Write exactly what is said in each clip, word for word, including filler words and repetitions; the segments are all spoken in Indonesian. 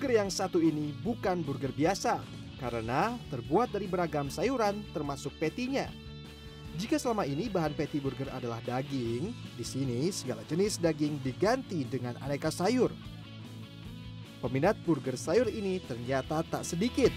Burger yang satu ini bukan burger biasa karena terbuat dari beragam sayuran termasuk patty-nya. Jika selama ini bahan patty burger adalah daging, di sini segala jenis daging diganti dengan aneka sayur. Peminat burger sayur ini ternyata tak sedikit.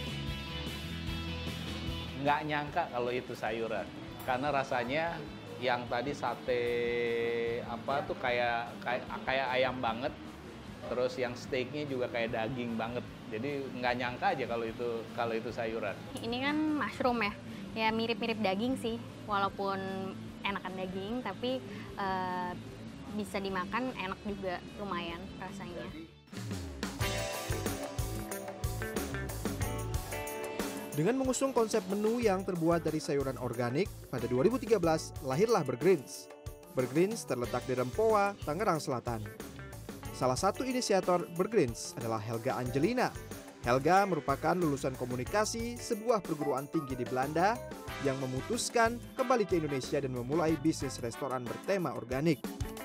Nggak nyangka kalau itu sayuran, karena rasanya yang tadi sate apa tuh kayak kayak, kayak ayam banget, terus yang steaknya juga kayak daging banget. Jadi nggak nyangka aja kalau itu kalau itu sayuran. Ini kan mushroom ya, ya mirip-mirip daging sih, walaupun enakan daging, tapi uh, bisa dimakan enak juga, lumayan rasanya. Dengan mengusung konsep menu yang terbuat dari sayuran organik, pada dua ribu tiga belas lahirlah Burgreens. Burgreens terletak di Rempoa, Tangerang Selatan. Salah satu inisiator Burgreens adalah Helga Angelina. Helga merupakan lulusan komunikasi sebuah perguruan tinggi di Belanda yang memutuskan kembali ke Indonesia dan memulai bisnis restoran bertema organik.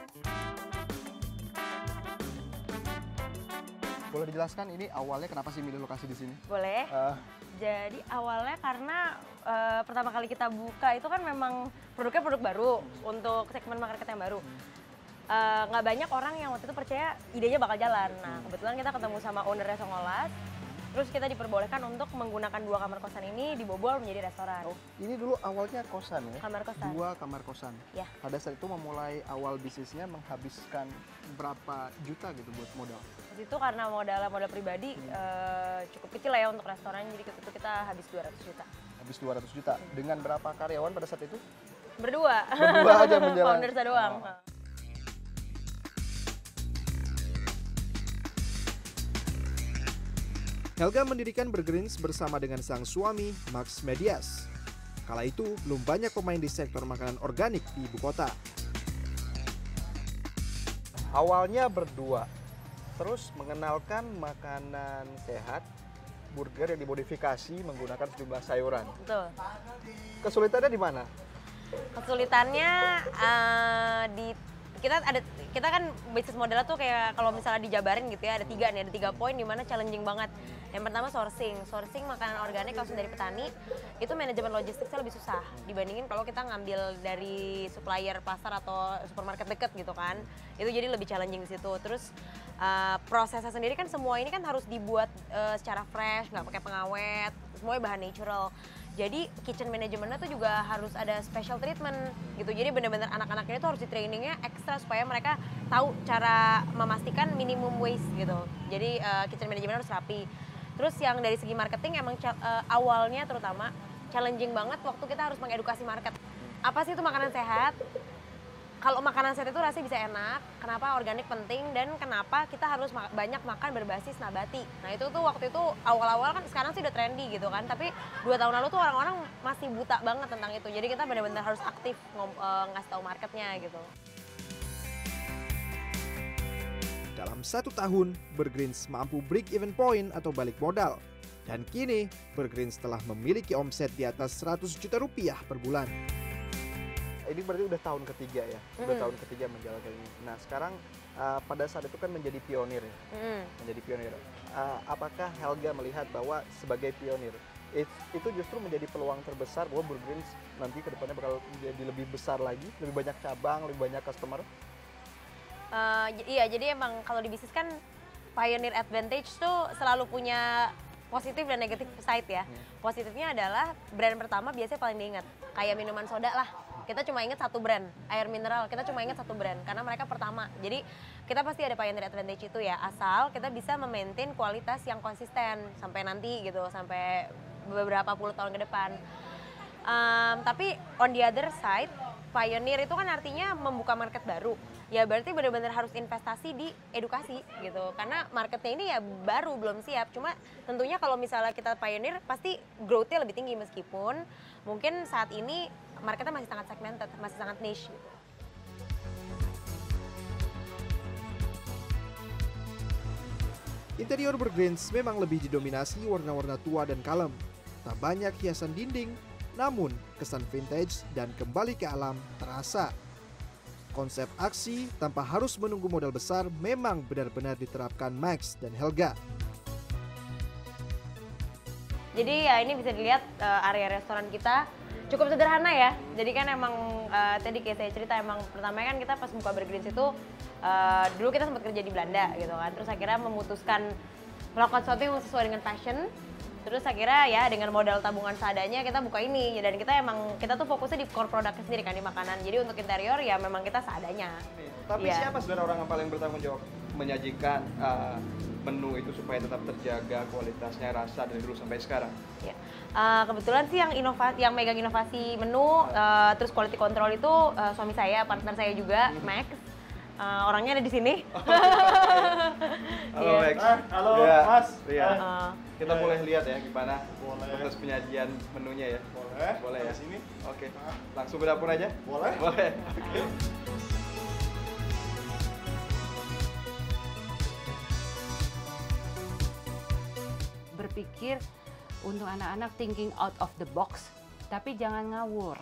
Boleh dijelaskan ini awalnya kenapa sih milih lokasi di sini? Boleh. Uh. Jadi awalnya karena uh, pertama kali kita buka itu kan memang produknya produk baru untuk segmen market yang baru. Nggak uh, banyak orang yang waktu itu percaya idenya bakal jalan. Nah kebetulan kita ketemu sama ownernya Songolas. Terus kita diperbolehkan untuk menggunakan dua kamar kosan ini dibobol menjadi restoran. Oh, ini dulu awalnya kosan ya? Kamar kosan. Dua kamar kosan. Ya. Pada saat itu memulai awal bisnisnya menghabiskan berapa juta gitu buat modal? Di situ karena modal modal pribadi hmm. uh, cukup kecil lah ya untuk restoran, jadi itu kita habis dua ratus juta. Habis dua ratus juta. Hmm. Dengan berapa karyawan pada saat itu? Berdua. Berdua aja menjalan. Foundersnya doang. Oh. Helga mendirikan Burgreens bersama dengan sang suami, Max Medias. Kala itu, belum banyak pemain di sektor makanan organik di ibu kota. Awalnya berdua, terus mengenalkan makanan sehat, burger yang dimodifikasi menggunakan sejumlah sayuran. Betul. Kesulitannya di mana? Kesulitannya uh, di kita ada kita kan bisnis modelnya tuh kayak kalau misalnya dijabarin gitu ya, ada tiga nih, ada tiga poin di mana challenging banget. Yang pertama sourcing, sourcing makanan organik langsung dari petani, itu manajemen logistiknya lebih susah dibandingin kalau kita ngambil dari supplier pasar atau supermarket deket gitu kan, itu jadi lebih challenging di situ. Terus uh, prosesnya sendiri kan semua ini kan harus dibuat uh, secara fresh, nggak pakai pengawet, semuanya bahan natural. Jadi kitchen manajemennya tuh juga harus ada special treatment gitu. Jadi benar-benar anak-anaknya itu harus di trainingnya ekstra supaya mereka tahu cara memastikan minimum waste gitu. Jadi uh, kitchen manajemen harus rapi. Terus yang dari segi marketing emang uh, awalnya terutama challenging banget waktu kita harus mengedukasi market. Apa sih itu makanan sehat? Kalau makanan sehat itu rasanya bisa enak, kenapa organik penting, dan kenapa kita harus ma banyak makan berbasis nabati. Nah itu tuh waktu itu awal-awal kan, sekarang sih udah trendy gitu kan, tapi dua tahun lalu tuh orang-orang masih buta banget tentang itu. Jadi kita benar-benar harus aktif uh, ngasih tahu marketnya gitu. Dalam satu tahun, Burgreens mampu break even point atau balik modal. Dan kini, Burgreens telah memiliki omset di atas seratus juta rupiah per bulan. Ini berarti udah tahun ketiga ya, udah mm. tahun ketiga menjalankan ini. Nah sekarang uh, pada saat itu kan menjadi pionir ya, mm. menjadi pionir. Uh, apakah Helga melihat bahwa sebagai pionir it, itu justru menjadi peluang terbesar bahwa Burgreens nanti kedepannya bakal menjadi lebih besar lagi, lebih banyak cabang, lebih banyak customer? Uh, iya, jadi emang kalau di bisnis kan pioneer advantage tuh selalu punya positif dan negatif side ya. Hmm. Positifnya adalah brand pertama biasanya paling diingat, kayak minuman soda lah. Kita cuma ingat satu brand, air mineral, kita cuma ingat satu brand karena mereka pertama. Jadi kita pasti ada pioneer advantage itu ya, asal kita bisa memaintain kualitas yang konsisten sampai nanti gitu, sampai beberapa puluh tahun ke depan. Um, tapi on the other side, pioneer itu kan artinya membuka market baru. Ya berarti benar-benar harus investasi di edukasi gitu. Karena marketnya ini ya baru, belum siap. Cuma tentunya kalau misalnya kita pioneer, pasti growth-nya lebih tinggi meskipun mungkin saat ini marketnya masih sangat segmented, masih sangat niche. Gitu. Interior Burgreens memang lebih didominasi warna-warna tua dan kalem. Tak banyak hiasan dinding, namun kesan vintage dan kembali ke alam terasa. Konsep aksi tanpa harus menunggu modal besar memang benar-benar diterapkan Max dan Helga. Jadi ya ini bisa dilihat uh, area restoran kita cukup sederhana ya. Jadi kan emang uh, tadi kayak saya cerita emang pertama kan kita pas buka Burgreens itu uh, dulu kita sempat kerja di Belanda gitu kan. Terus akhirnya memutuskan melakukan sesuatu yang sesuai dengan passion. Terus akhirnya ya dengan modal tabungan seadanya kita buka ini. Dan kita emang kita tuh fokusnya di core produknya sendiri kan, di makanan. Jadi untuk interior ya memang kita seadanya. Tapi ya. siapa sebenarnya orang yang paling bertanggung jawab menyajikan uh, menu itu supaya tetap terjaga kualitasnya, rasa dari dulu sampai sekarang? Ya. Uh, kebetulan sih yang inovasi, yang megang inovasi menu, uh, terus quality control itu uh, suami saya, partner saya juga, Max. Uh, orangnya ada di sini. Halo Yeah. Max. Ah, halo Ya, Mas. Iya. Uh, Kita Ya, boleh ya. lihat ya gimana Boleh. proses penyajian menunya ya. Boleh. Boleh ya. Di sini. Oke. Ah. Langsung ke dapur aja. Boleh. Boleh. Berpikir untuk anak-anak thinking out of the box, tapi jangan ngawur.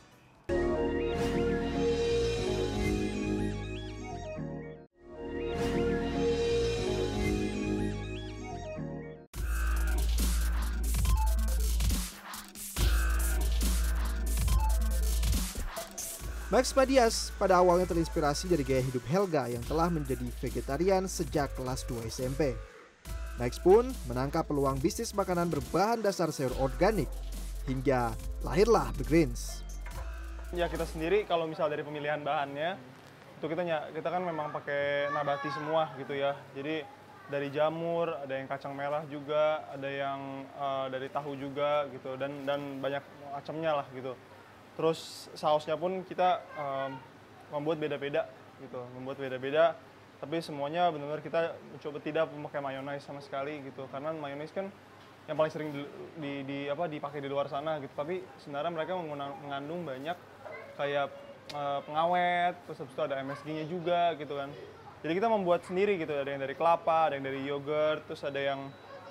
Max Madias pada awalnya terinspirasi dari gaya hidup Helga yang telah menjadi vegetarian sejak kelas dua S M P. Max pun menangkap peluang bisnis makanan berbahan dasar sayur organik hingga lahirlah Burgreens. Ya kita sendiri kalau misal dari pemilihan bahannya itu kita kita kan memang pakai nabati semua gitu ya. Jadi dari jamur, ada yang kacang merah juga, ada yang uh, dari tahu juga gitu dan dan banyak macamnya lah gitu. Terus sausnya pun kita um, membuat beda-beda gitu, membuat beda-beda. Tapi semuanya benar-benar kita mencoba tidak memakai mayonaise sama sekali gitu, karena mayonaise kan yang paling sering di, di, di apa dipakai di luar sana gitu. Tapi sebenarnya mereka mengandung banyak kayak uh, pengawet, terus habis itu ada M S G-nya juga gitu kan. Jadi kita membuat sendiri gitu, ada yang dari kelapa, ada yang dari yogurt, terus ada yang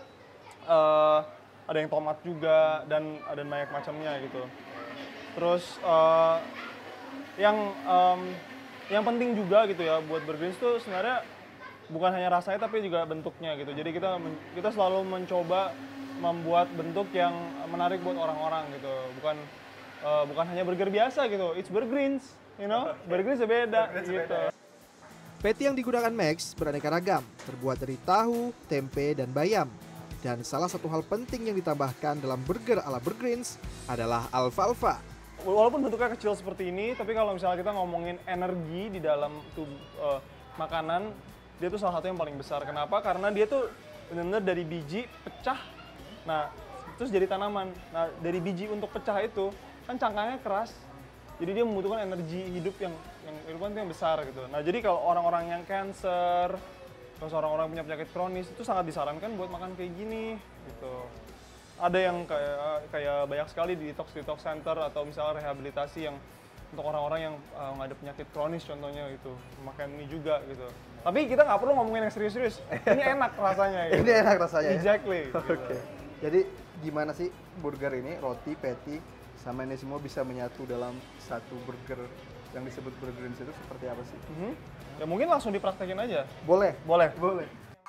uh, ada yang tomat juga dan ada banyak macamnya gitu. Terus uh, yang um, yang penting juga gitu ya buat Burgreens tuh sebenarnya bukan hanya rasanya tapi juga bentuknya gitu. Jadi kita kita selalu mencoba membuat bentuk yang menarik buat orang-orang gitu. Bukan uh, bukan hanya burger biasa gitu. It's Burgreens, you know. Burgreens beda gitu. Patty yang digunakan Max beraneka ragam, terbuat dari tahu, tempe, dan bayam. Dan salah satu hal penting yang ditambahkan dalam burger ala Burgreens adalah alfalfa. Walaupun bentuknya kecil seperti ini, tapi kalau misalnya kita ngomongin energi di dalam tuh uh, makanan, dia tuh salah satu yang paling besar. Kenapa? Karena dia tuh benar-benar dari biji pecah, nah terus jadi tanaman. Nah dari biji untuk pecah itu kan cangkangnya keras, jadi dia membutuhkan energi hidup yang yang kehidupan yang besar gitu. Nah jadi kalau orang-orang yang cancer, terus orang-orang punya penyakit kronis itu sangat disarankan buat makan kayak gini gitu. Ada yang kayak kayak banyak sekali di detox detox center atau misalnya rehabilitasi yang untuk orang-orang yang uh, nggak ada penyakit kronis contohnya gitu, makan ini juga gitu. Tapi kita nggak perlu ngomongin yang serius-serius. Ini enak rasanya. Gitu. Ini enak rasanya. Exactly. Oke. Gitu. Jadi gimana sih burger ini, roti, patty, sama ini semua bisa menyatu dalam satu burger yang disebut Burgreens itu seperti apa sih? Mm-hmm. Ya mungkin langsung dipraktekin aja. Boleh. Boleh. Boleh.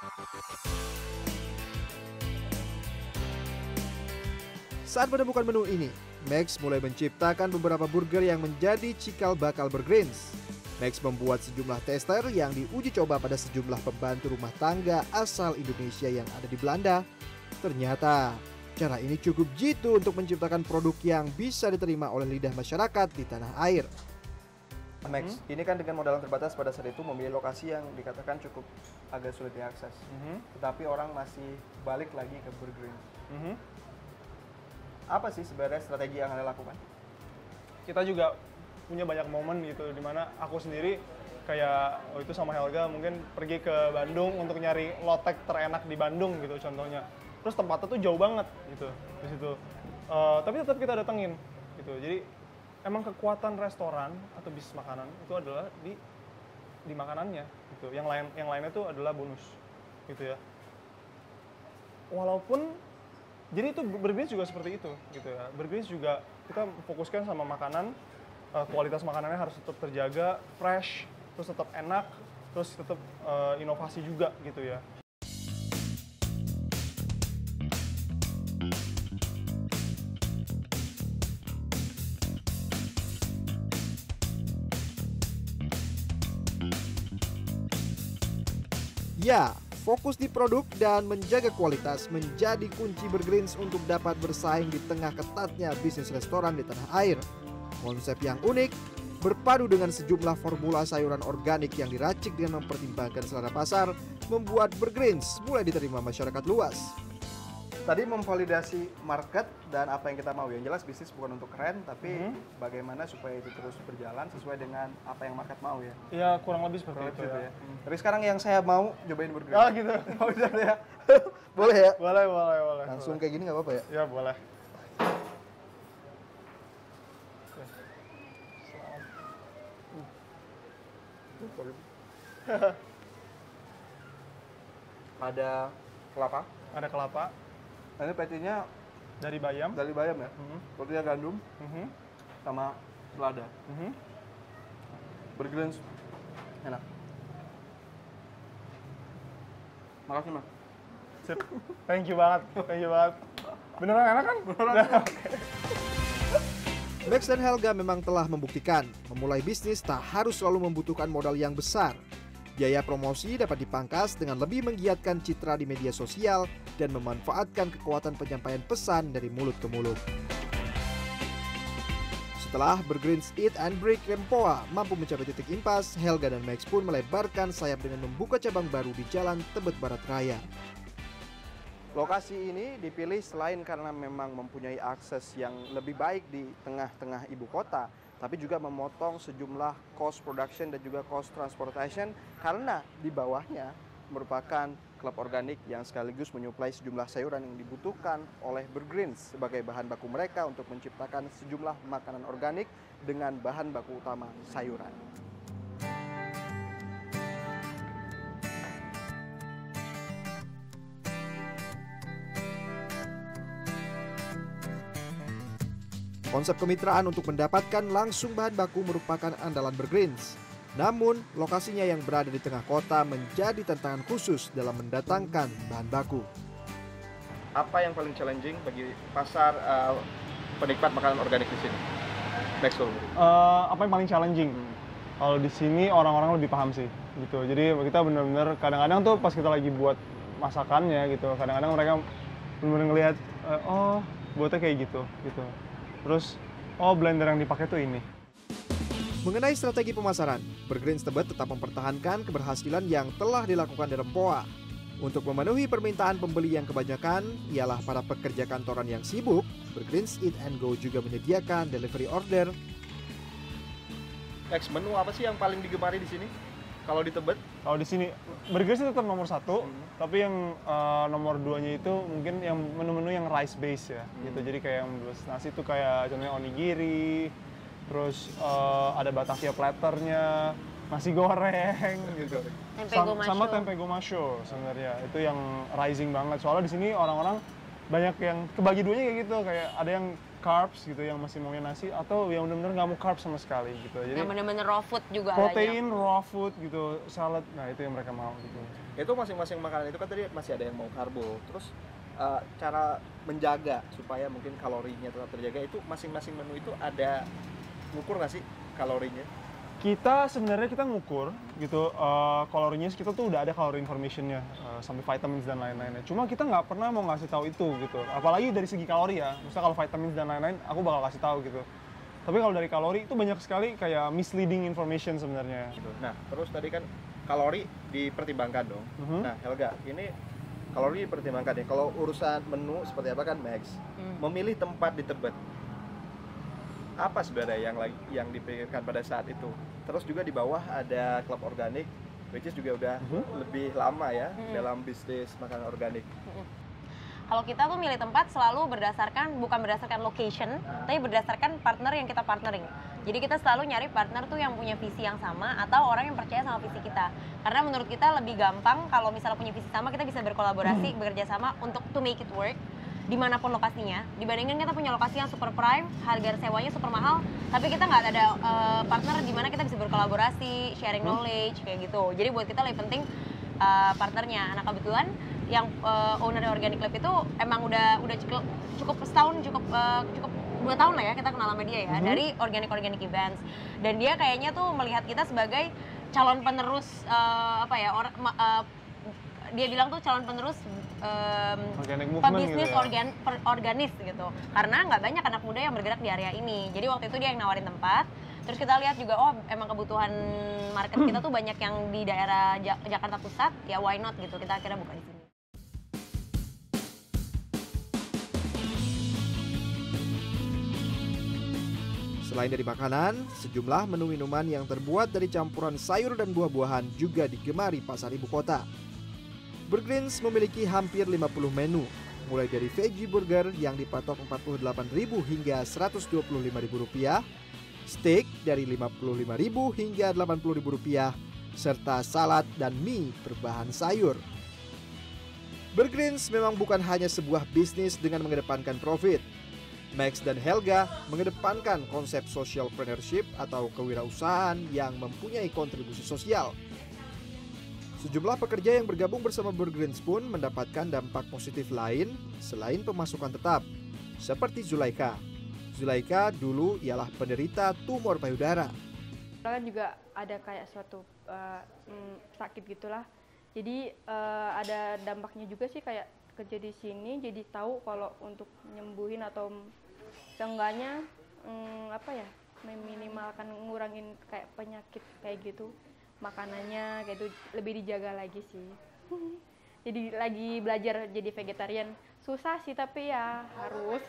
Saat menemukan menu ini, Max mulai menciptakan beberapa burger yang menjadi cikal bakal Burgreens. Max membuat sejumlah tester yang diuji coba pada sejumlah pembantu rumah tangga asal Indonesia yang ada di Belanda. Ternyata, cara ini cukup jitu untuk menciptakan produk yang bisa diterima oleh lidah masyarakat di tanah air. Max, hmm? ini kan dengan modal terbatas pada saat itu memilih lokasi yang dikatakan cukup agak sulit diakses. Mm-hmm. Tetapi orang masih balik lagi ke Burgreens. Mm-hmm. Apa sih sebenarnya strategi yang Anda lakukan? Kita juga punya banyak momen gitu, dimana aku sendiri kayak oh itu sama Helga mungkin pergi ke Bandung untuk nyari lotek terenak di Bandung gitu contohnya. Terus tempatnya tuh jauh banget gitu di situ. Uh, tapi tetap kita datengin gitu. Jadi emang kekuatan restoran atau bisnis makanan itu adalah di di makanannya gitu. Yang lain yang lainnya tuh adalah bonus gitu ya. Walaupun jadi itu Burgreens juga seperti itu gitu ya. Burgreens juga kita fokuskan sama makanan, uh, kualitas makanannya harus tetap terjaga, fresh, terus tetap enak, terus tetap uh, inovasi juga gitu ya. Ya, fokus di produk dan menjaga kualitas menjadi kunci Burgreens untuk dapat bersaing di tengah ketatnya bisnis restoran di tanah air. Konsep yang unik, berpadu dengan sejumlah formula sayuran organik yang diracik dengan mempertimbangkan selera pasar, membuat Burgreens mulai diterima masyarakat luas. Tadi memvalidasi market dan apa yang kita mau. Yang jelas bisnis bukan untuk keren, tapi hmm. bagaimana supaya itu terus berjalan sesuai dengan apa yang market mau ya. Iya, kurang lebih seperti kurang itu ya. ya. Hmm. Tapi sekarang yang saya mau cobain burger. Oh gitu. Oh bisa ya. Boleh ya? Boleh, boleh, boleh. Langsung boleh. kayak gini nggak apa-apa ya? Ya boleh. Ada kelapa. Ada kelapa. Nah, ini patty-nya dari bayam. dari bayam ya. Mhm. Tortilla gandum Mhm. sama selada. Mhm. Burgreens enak. Makasih Mas. Sip. Thank you banget. Thank you banget. Beneran enak kan? Beneran. Max dan Helga memang telah membuktikan memulai bisnis tak harus selalu membutuhkan modal yang besar. Biaya promosi dapat dipangkas dengan lebih menggiatkan citra di media sosial dan memanfaatkan kekuatan penyampaian pesan dari mulut ke mulut. Setelah Burgreens Eat and Break Rempoa mampu mencapai titik impas, Helga dan Max pun melebarkan sayap dengan membuka cabang baru di Jalan Tebet Barat Raya. Lokasi ini dipilih selain karena memang mempunyai akses yang lebih baik di tengah-tengah ibu kota, tapi juga memotong sejumlah cost production dan juga cost transportation karena di bawahnya merupakan klub organik yang sekaligus menyuplai sejumlah sayuran yang dibutuhkan oleh Burgreens sebagai bahan baku mereka untuk menciptakan sejumlah makanan organik dengan bahan baku utama sayuran. Konsep kemitraan untuk mendapatkan langsung bahan baku merupakan andalan Burgreens. Namun, lokasinya yang berada di tengah kota menjadi tantangan khusus dalam mendatangkan bahan baku. Apa yang paling challenging bagi pasar uh, penikmat makanan organik di sini? Max dulu. Uh, apa yang paling challenging? Hmm. Kalau di sini orang-orang lebih paham sih, gitu. Jadi kita benar-benar kadang-kadang tuh pas kita lagi buat masakannya gitu, kadang-kadang mereka benar-benar ngelihat, uh, oh buatnya kayak gitu, gitu. Terus, oh blender yang dipakai tuh ini. Mengenai strategi pemasaran, Burgreens Tebet tetap mempertahankan keberhasilan yang telah dilakukan di Rempoa. Untuk memenuhi permintaan pembeli yang kebanyakan, ialah para pekerja kantoran yang sibuk, Burgreens Eat and Go juga menyediakan delivery order. Next, menu apa sih yang paling digemari di sini? Kalau di Tebet? Kalau di sini, Burgreens tetap nomor satu, hmm. tapi yang uh, nomor duanya itu mungkin yang menu-menu yang rice base ya, hmm. gitu. Jadi kayak yang nasi itu kayak contohnya onigiri, terus uh, ada Batavia platternya, nasi goreng gitu. Tempe Sam gomasho. Sama tempe gomasho sebenarnya itu yang rising banget. Soalnya di sini orang-orang banyak yang kebagi duanya kayak gitu, kayak ada yang carbs gitu yang masih maunya nasi atau yang benar-benar nggak mau carbs sama sekali gitu. Jadi yang benar-benar raw food juga protein, adanya. raw food gitu, salad. Nah, itu yang mereka mau gitu. Itu masing-masing makanan itu kan tadi masih ada yang mau karbo. Terus uh, cara menjaga supaya mungkin kalorinya tetap terjaga itu masing-masing menu itu ada ngukur nggak sih kalorinya? Kita sebenarnya kita ngukur gitu uh, kalorinya, kita tuh udah ada kalori informationnya uh, sampai vitamins dan lain-lainnya. Cuma kita nggak pernah mau ngasih tahu itu gitu. Apalagi dari segi kalori ya. Misalnya kalau vitamins dan lain-lain, aku bakal kasih tahu gitu. Tapi kalau dari kalori itu banyak sekali kayak misleading information sebenarnya. Gitu. Nah, terus tadi kan kalori dipertimbangkan dong. Uh-huh. Nah, Helga, ini kalori dipertimbangkan ya. Kalau urusan menu seperti apa kan Max? Hmm. Memilih tempat di Tebet. Apa sebenarnya yang yang dipikirkan pada saat itu? Terus juga di bawah ada klub organik, which is juga udah uh-huh. lebih lama ya uh-huh. dalam bisnis makanan organik. Uh-huh. Kalau kita tuh milih tempat selalu berdasarkan, bukan berdasarkan location, tapi berdasarkan partner yang kita partnering. Jadi kita selalu nyari partner tuh yang punya visi yang sama atau orang yang percaya sama visi kita. Karena menurut kita lebih gampang kalau misalnya punya visi sama, kita bisa berkolaborasi, hmm. bekerja sama untuk to make it work. Dimanapun lokasinya, dibandingkan kita punya lokasi yang super prime, harga sewanya super mahal, tapi kita nggak ada uh, partner di mana kita bisa berkolaborasi, sharing knowledge kayak gitu. Jadi buat kita lebih penting uh, partnernya. Nah kebetulan yang uh, owner Organic Lab itu emang udah udah cukup cukup setahun, cukup uh, cukup dua tahun lah ya kita kenal sama dia ya mm-hmm. dari Organic Organic Events. Dan dia kayaknya tuh melihat kita sebagai calon penerus uh, apa ya orang uh, dia bilang tuh calon penerus um, pebisnis gitu ya? organ, per, organis gitu. Karena nggak banyak anak muda yang bergerak di area ini. Jadi waktu itu dia yang nawarin tempat. Terus kita lihat juga, oh emang kebutuhan market kita tuh banyak yang di daerah ja Jakarta Pusat, ya why not gitu. Kita akhirnya buka di sini. Selain dari makanan, sejumlah menu minuman yang terbuat dari campuran sayur dan buah-buahan juga digemari pasar ibu kota. Burgreens memiliki hampir lima puluh menu, mulai dari veggie burger yang dipatok empat puluh delapan ribu hingga seratus dua puluh lima ribu rupiah, steak dari lima puluh lima ribu hingga delapan puluh ribu rupiah, serta salad dan mie berbahan sayur. Burgreens memang bukan hanya sebuah bisnis dengan mengedepankan profit. Max dan Helga mengedepankan konsep sociopreneurship atau kewirausahaan yang mempunyai kontribusi sosial. Sejumlah pekerja yang bergabung bersama Burgreens pun mendapatkan dampak positif lain selain pemasukan tetap, seperti Zulaika. Zulaika dulu ialah penderita tumor payudara. Kan juga ada kayak suatu uh, sakit gitulah. Jadi uh, ada dampaknya juga sih, kayak kerja di sini jadi tahu kalau untuk nyembuhin atau seenggaknya um, apa ya, meminimalkan ngurangin kayak penyakit kayak gitu, makanannya kayak itu lebih dijaga lagi sih. Jadi lagi belajar jadi vegetarian, susah sih tapi ya harus.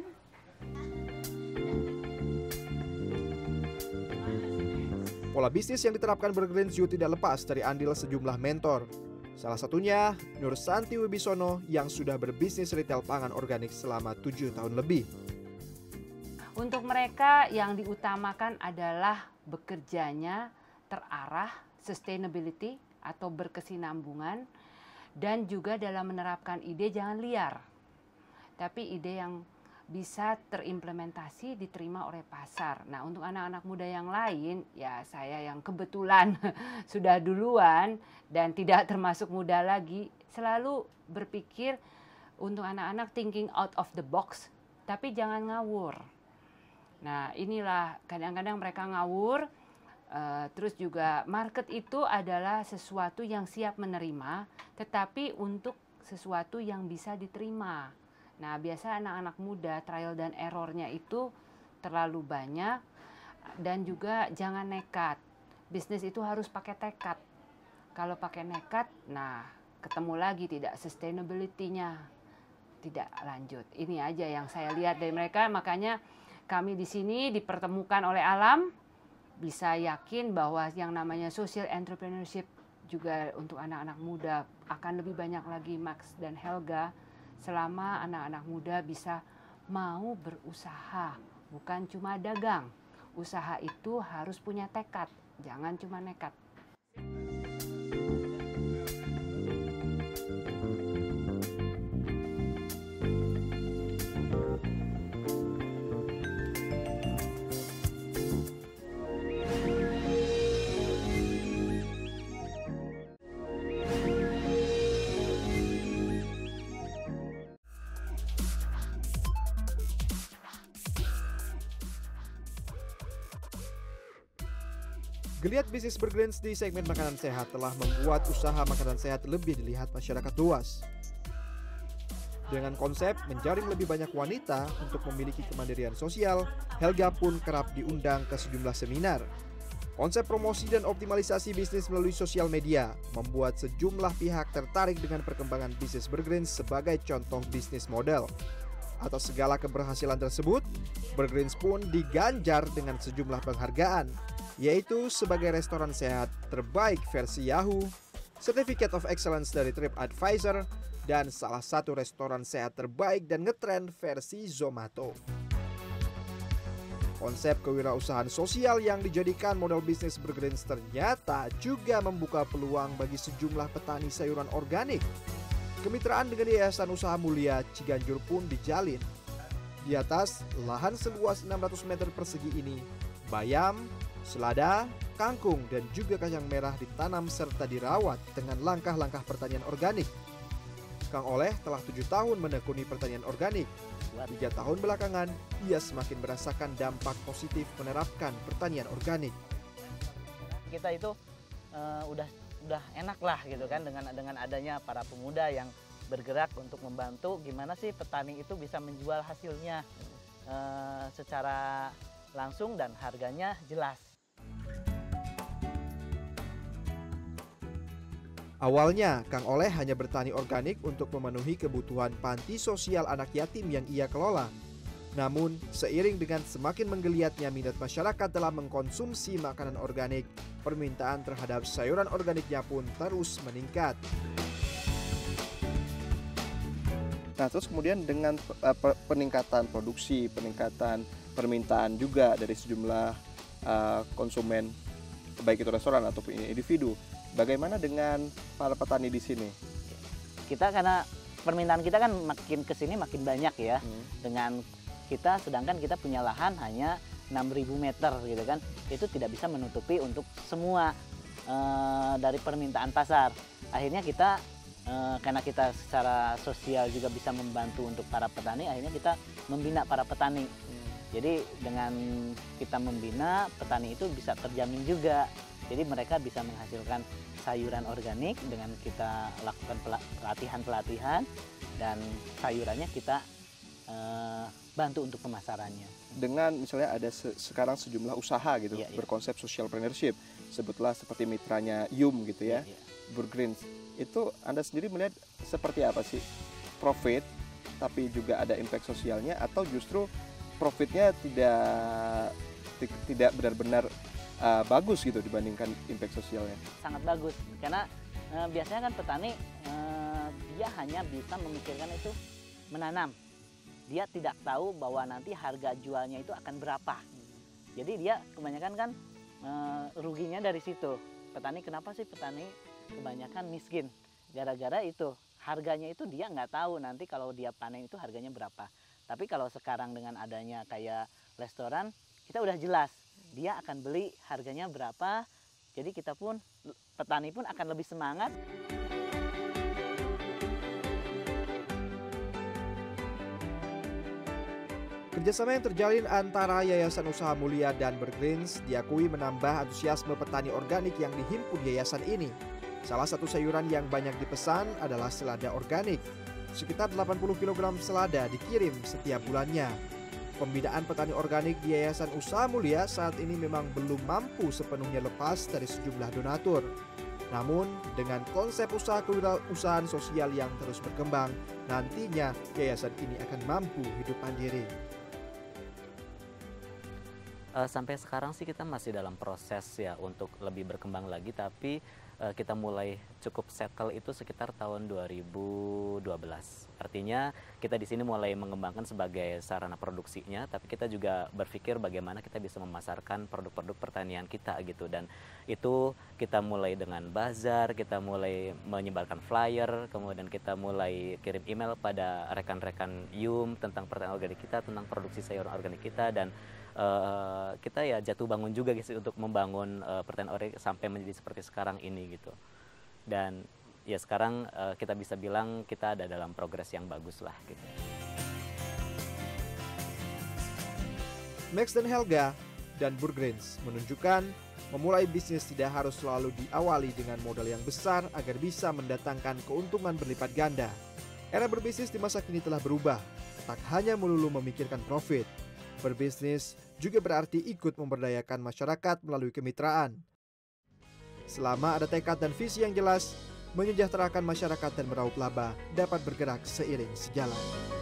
Pola bisnis yang diterapkan Burgreens juga tidak lepas dari andil sejumlah mentor. Salah satunya Nur Santi Wibisono yang sudah berbisnis retail pangan organik selama tujuh tahun lebih. Untuk mereka yang diutamakan adalah bekerjanya terarah, sustainability atau berkesinambungan, dan juga dalam menerapkan ide jangan liar. Tapi ide yang bisa terimplementasi, diterima oleh pasar. Nah, untuk anak-anak muda yang lain, ya saya yang kebetulan sudah duluan dan tidak termasuk muda lagi, selalu berpikir untuk anak-anak thinking out of the box, tapi jangan ngawur. Nah, inilah kadang-kadang mereka ngawur, uh, terus juga market itu adalah sesuatu yang siap menerima, tetapi untuk sesuatu yang bisa diterima. Nah, biasa anak-anak muda trial dan errornya itu terlalu banyak, dan juga jangan nekat. Bisnis itu harus pakai tekad. Kalau pakai nekat, nah ketemu lagi tidak sustainability-nya, tidak lanjut. Ini aja yang saya lihat dari mereka, makanya kami di sini dipertemukan oleh alam, bisa yakin bahwa yang namanya social entrepreneurship juga untuk anak-anak muda akan lebih banyak lagi, Max dan Helga, selama anak-anak muda bisa mau berusaha, bukan cuma dagang. Usaha itu harus punya tekad, jangan cuma nekat. Geliat bisnis Burgreens di segmen makanan sehat telah membuat usaha makanan sehat lebih dilihat masyarakat luas. Dengan konsep menjaring lebih banyak wanita untuk memiliki kemandirian sosial, Helga pun kerap diundang ke sejumlah seminar. Konsep promosi dan optimalisasi bisnis melalui sosial media membuat sejumlah pihak tertarik dengan perkembangan bisnis Burgreens sebagai contoh bisnis model. Atas segala keberhasilan tersebut, Burgreens pun diganjar dengan sejumlah penghargaan, yaitu sebagai restoran sehat terbaik versi Yahoo, Certificate of Excellence dari TripAdvisor, dan salah satu restoran sehat terbaik dan ngetrend versi Zomato. Konsep kewirausahaan sosial yang dijadikan model bisnis Burgreens ternyata juga membuka peluang bagi sejumlah petani sayuran organik. Kemitraan dengan Yayasan Usaha Mulia Ciganjur pun dijalin. Di atas lahan seluas enam ratus meter persegi ini, bayam, selada, kangkung, dan juga kacang merah ditanam serta dirawat dengan langkah-langkah pertanian organik. Kang Oleh telah tujuh tahun menekuni pertanian organik. Tiga tahun belakangan, ia semakin merasakan dampak positif menerapkan pertanian organik. Kita itu uh, udah udah enak lah gitu kan dengan dengan adanya para pemuda yang bergerak untuk membantu gimana sih petani itu bisa menjual hasilnya uh, secara langsung dan harganya jelas. Awalnya, Kang Oleh hanya bertani organik untuk memenuhi kebutuhan panti sosial anak yatim yang ia kelola. Namun, seiring dengan semakin menggeliatnya minat masyarakat dalam mengkonsumsi makanan organik, permintaan terhadap sayuran organiknya pun terus meningkat. Nah, terus kemudian dengan uh, peningkatan produksi, peningkatan permintaan juga dari sejumlah uh, konsumen, baik itu restoran ataupun individu, bagaimana dengan para petani di sini? Kita karena permintaan kita kan makin ke sini makin banyak ya. Hmm. Dengan kita sedangkan kita punya lahan hanya enam ribu meter gitu kan. Itu tidak bisa menutupi untuk semua uh, dari permintaan pasar. Akhirnya kita uh, karena kita secara sosial juga bisa membantu untuk para petani, akhirnya kita membina para petani. Hmm. Jadi dengan kita membina, petani itu bisa terjamin juga. Jadi mereka bisa menghasilkan sayuran organik dengan kita lakukan pelatihan-pelatihan dan sayurannya kita uh, bantu untuk pemasarannya. Dengan misalnya ada se sekarang sejumlah usaha gitu iya, berkonsep sociopreneurship, sebutlah seperti mitranya Y U M gitu ya, iya, iya. Burgreens. Itu Anda sendiri melihat seperti apa sih? Profit tapi juga ada impact sosialnya atau justru profitnya tidak tidak benar-benar Uh, bagus gitu dibandingkan impact sosialnya? Sangat bagus, karena uh, biasanya kan petani uh, dia hanya bisa memikirkan itu menanam. Dia tidak tahu bahwa nanti harga jualnya itu akan berapa. Jadi dia kebanyakan kan uh, ruginya dari situ. Petani kenapa sih petani kebanyakan miskin? Gara-gara itu harganya itu dia nggak tahu nanti kalau dia panen itu harganya berapa. Tapi kalau sekarang dengan adanya kayak restoran, kita udah jelas. Dia akan beli harganya berapa, jadi kita pun, petani pun akan lebih semangat. Kerjasama yang terjalin antara Yayasan Usaha Mulia dan Burgreens diakui menambah antusiasme petani organik yang dihimpun yayasan ini. Salah satu sayuran yang banyak dipesan adalah selada organik. Sekitar delapan puluh kilogram selada dikirim setiap bulannya. Pembinaan petani organik di Yayasan Usaha Mulia saat ini memang belum mampu sepenuhnya lepas dari sejumlah donatur. Namun, dengan konsep usaha kewirausahaan sosial yang terus berkembang, nantinya yayasan ini akan mampu hidup mandiri. Sampai sekarang sih kita masih dalam proses ya untuk lebih berkembang lagi, tapi uh, kita mulai cukup settle itu sekitar tahun dua ribu dua belas. Artinya kita di sini mulai mengembangkan sebagai sarana produksinya, tapi kita juga berpikir bagaimana kita bisa memasarkan produk-produk pertanian kita gitu. Dan itu kita mulai dengan bazar, kita mulai menyebarkan flyer, kemudian kita mulai kirim email pada rekan-rekan Y U M tentang pertanian organik kita, tentang produksi sayuran organik kita, dan Uh, kita ya jatuh bangun juga gitu untuk membangun uh, pertanian organik sampai menjadi seperti sekarang ini gitu. Dan ya sekarang uh, kita bisa bilang kita ada dalam progres yang bagus lah gitu. Max dan Helga dan Burgreens menunjukkan memulai bisnis tidak harus selalu diawali dengan modal yang besar agar bisa mendatangkan keuntungan berlipat ganda. Era berbisnis di masa kini telah berubah, tak hanya melulu memikirkan profit. Berbisnis juga berarti ikut memberdayakan masyarakat melalui kemitraan. Selama ada tekad dan visi yang jelas, menyejahterakan masyarakat dan meraup laba dapat bergerak seiring sejalan.